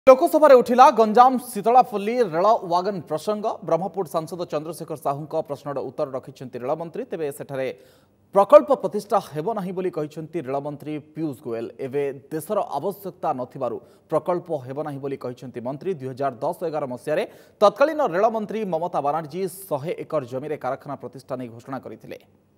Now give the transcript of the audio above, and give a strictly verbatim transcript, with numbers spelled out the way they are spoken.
लोकसभा उठिला Ganjam Sitalapalli rail wagon प्रसंग। ब्रह्मपुर सांसद चंद्रशेखर साहू प्रश्नर उत्तर रखिंट रेलमंत्री। तेबे सेठारे प्रकल्प प्रतिष्ठा हेब नाही बोली कहिसेंति रेलमंत्री पीयूष गोयल। एवं देशर आवश्यकता नथिबारु प्रकल्प हेब नाही बोली कहिसेंति मंत्री। दुई हजार दस एगार मसीह तत्कालीन रेलमंत्री ममता बानार्जी सौ एकर जमीन कारखाना प्रतिष्ठा नहीं घोषणा करथिले।